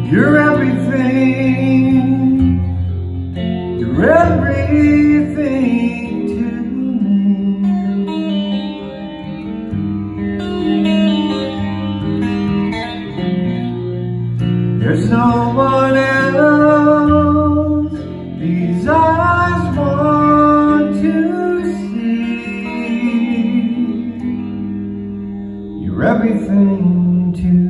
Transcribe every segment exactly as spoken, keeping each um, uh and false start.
You're everything, you're everything to me. There's no one else these eyes want to see. You're everything to me.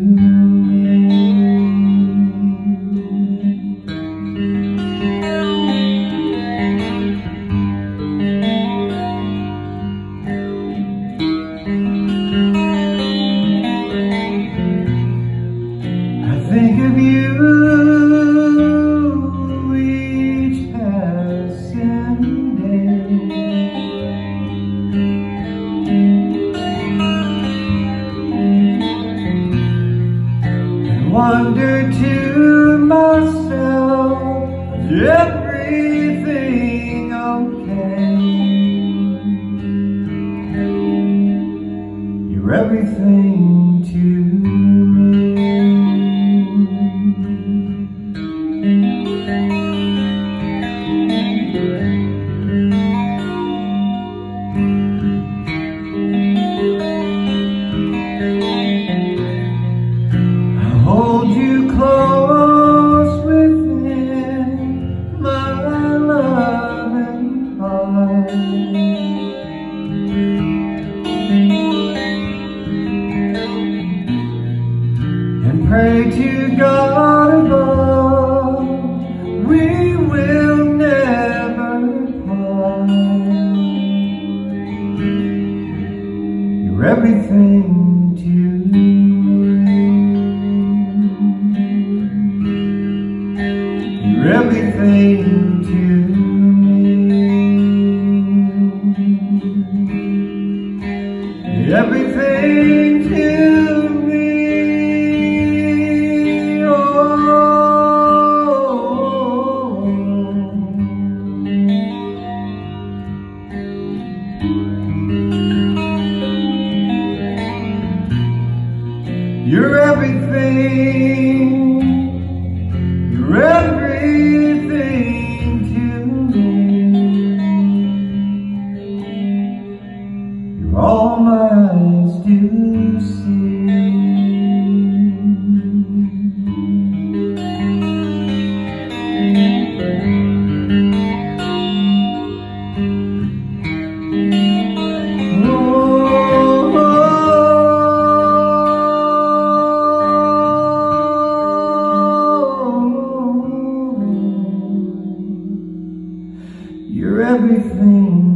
Think of you each passing day, and wonder to myself, is everything okay? You're everything to me. Hold you close within my loving heart, and pray to God above we will never part. You're everything to me. You're everything to me. Everything to me. Oh, you're everything. You're everything to me. You're all my eyes do see. You're everything